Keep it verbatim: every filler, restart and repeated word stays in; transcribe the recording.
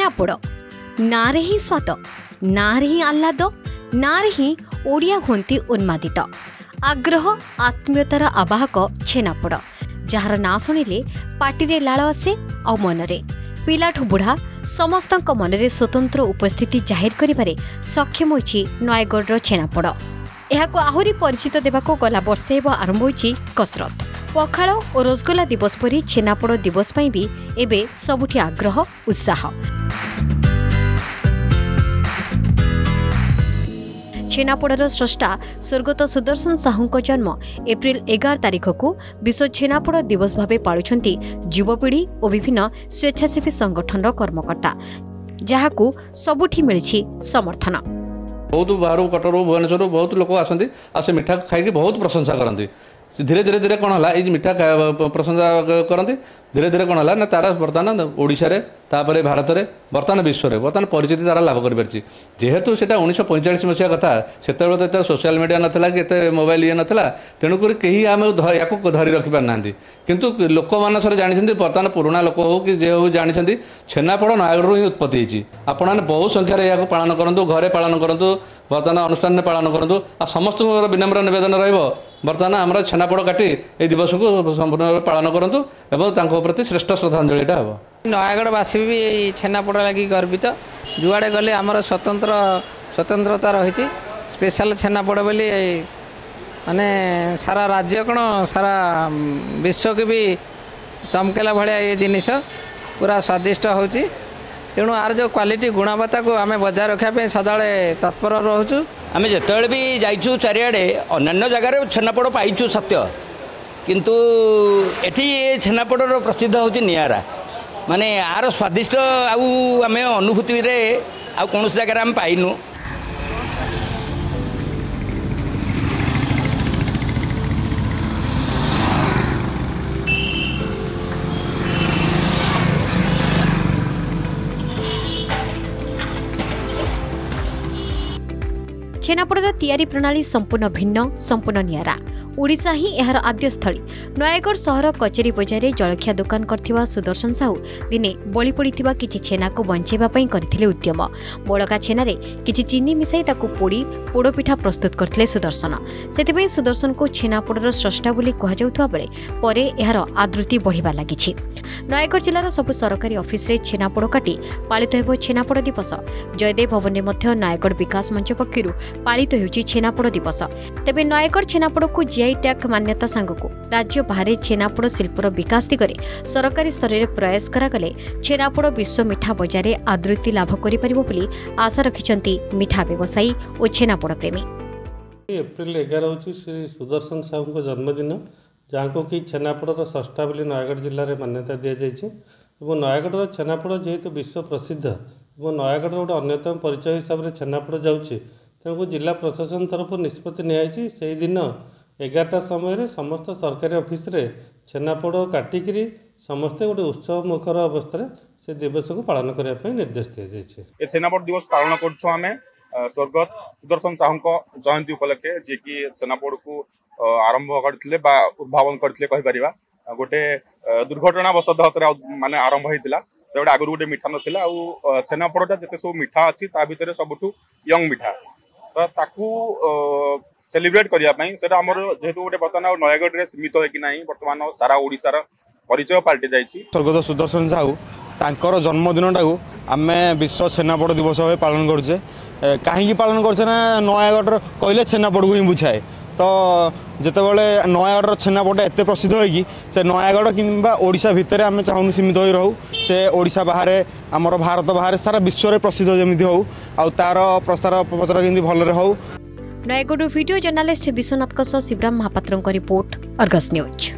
छेनापोड़ नारे ही स्वाद नारे ही आह्लाद नारे ही ओडिया हुंती उन्मादित आग्रह आत्मीयतार आवाहक छेनापोड़ जार ना शुणिले पाटिरे लाल आसे आ मनरे पिलाठू बुढ़ा समस्तक मनरे स्वतंत्र उपस्थिति जाहिर करिबारे सक्षम होइछि नयगढ़ छेनापोड़। एहाको आहुरी परिचित देवाको गला वर्षे आरंभ होइछि कसरत। पखाल और रसगोला दिवस परी छेनापोड़ दिवस पई भी एबे सबुठी आग्रह उत्साह। छेनापोड़र स्रष्टा स्वर्गत सुदर्शन साहू जन्म एप्रिल एगार तारिख को विश्व छेनापोड़ दिवस भाव पालुछंती युवपीढ़ी और विभिन्न स्वेच्छासेवी संगठन कर्मकर्ता जहाकू सबुठी मिलिछि समर्थन। बहुत बाहर कटर भुवनेश्वर बहुत लोक आसती आ से मिठा खाई बहुत प्रशंसा करती। धीरे धीरे धीरे कौन है ये मिठा प्रशंसा करती धीरे धीरे कौन है ना तार बर्तमान ओडिशा रे तापर भारत में बर्तमान विश्व में बर्तमान परिचिति तार लाभ कर जेहेतु से उन्नीस पैंचाश मसीहा कथा से तो सोशल मीडिया नाला कि मोबाइल ये नाला तेणुक कहीं आम या धरी रखी पारना किंतु लोक मानसरे जानी बर्तमान पुराणा लोक हो कि जे हो जानी छेनापोड़ नयगढ़ ही उत्पत्ति होती आपने बहुत संख्यार यहाँ पालन करूँ घरे पालन करूँ बर्तमान अनुष्ठान में पालन करूँ आ समस्त विनम्र निवेदन बर्तमान आम छेनापोड़ काटी ये दिवस को संपूर्ण पालन करूँ और प्रति श्रेष्ठ श्रद्धांजलि हम। नयगढ़वासी भी छेनापोड़ लगी गर्वित जुआड़े गले आमर स्वतंत्र स्वतंत्रता रही स्पेशल छेनापोड़ बोली माने सारा राज्य कौन सारा विश्व की भी चमकेला भाया ये जिनिस पूरा स्वादिष्ट होची तेणु आर जो क्वालिटी गुणवत्ता को आम बजाय रखापी सदा तत्पर रोचु। आम जिते भी जाइछु चारिआडे अन्य जगार छेनापोड़ पाइछु सत्य किंतु एठी छेनापोड़र प्रसिद्ध होची नियारा माने आर स्वादिष्ट आउ आम अनुभूति रे आ कौन जगार आम पाइनु। छेनापोड़र तैयारी प्रणाली संपूर्ण भिन्न संपूर्ण नियारा। ओडिशा ही एहार आद्यस्थली। नयगढ़ सहर कचेरी बजार जलखिया दुकान करथिबा सुदर्शन साहू दिने बळी पड़िथिबा किछि छेना को बंचेबा पई करथिले उद्यम। बळका छेनारे किछि चीनी मिसाई ताकू पोड़ी पोड़पिठा प्रस्तुत करथिले सुदर्शन। सेतिबई सुदर्शन को छेनापोड़र स्रष्टा बोली कहा जाउथबा बेले परे एहार आदृति बढ़िबा लागिछि। नयगढ़ जिलार सब सरकारी ऑफिस रे छेनापोड़ काटी पालित हेबो छेनापोड़ दिवस। जयदेव भवन में मध्य नयगढ़ विकास मंच पक्षरु पालित हेउछि छेनापोड़ दिवस। तेबे नयगढ़ छेनापोड़ को जीआई टैग मान्यता सांगको राज्य बाहर छेनापोड़ शिल्पर विकास दिगरे सरकारी स्तर में प्रयास करागले छेनापोड़ विश्व मिठा बजार आदृति लाभ करि आशा रखिछंती मिठा व्यवसायी और छेनापोड़ प्रेमी। एप्रिल एगार हूँ श्री सुदर्शन साहू को जन्मदिन जहाँ को कि छेनापोड़ षष्ठा बोली नयगढ़ जिले में मान्यता दि जाइए। नयगढ़ छेनापोड़ जेहेतु विश्व प्रसिद्ध और नयगढ़ गोटे अन्यतम परिचय हिसाब से छेनापोड़ जाऊँगी तेणु जिला प्रशासन तरफ निष्पत्ति नियाई से दिन एगारटा समय समस्त सरकारी ऑफिस रे छेनापोड़ काटिकी समस्ते गोटे उत्सव मुखर अवस्था से दिवस को पालन करने निर्देश दी जाइए। छेनापोड़ दिवस पालन करें स्वर्गत सुदर्शन साहू जयंती उपलक्षे जी कि छेनापोड़ को आरंभ करते उद्भावन करते कहीपर गोटे दुर्घटना वशतः माने आरंभ होता तो आगुरी गोटे मिठा नाला छेनापोड़ा जिते सब मिठा अच्छी भितर सबुठू यंग मिठा तो ताकू सेलिब्रेट करने से जेहेतु गोटे बर्तमान नयगढ़ में सीमित होना बर्तमान सारा ओडिशार परिचय पलटि जाइए। स्वर्गत सुदर्शन साहू तांकर जन्मदिन टाकू आम विश्व छेनापोड़ दिवस भाव पालन करछे। कहीं पालन करछे ना नयगढ़ कहले छेनापोड़ को ही बुझाए तो जितेबाला नयगढ़ छेनापोड़ एत प्रसिद्ध होगी से नयगढ़ कि ओडिशा भितर आम चाहूँ सीमित हो रहू से ओडिशा बाहर आमर भारत बाहर सारा विश्व में प्रसिद्ध जमी हो आ तार प्रसार प्रचार केमती भल हो। Nayagarh video journalist Biswanath Shivaram Mahapatra report Argus news.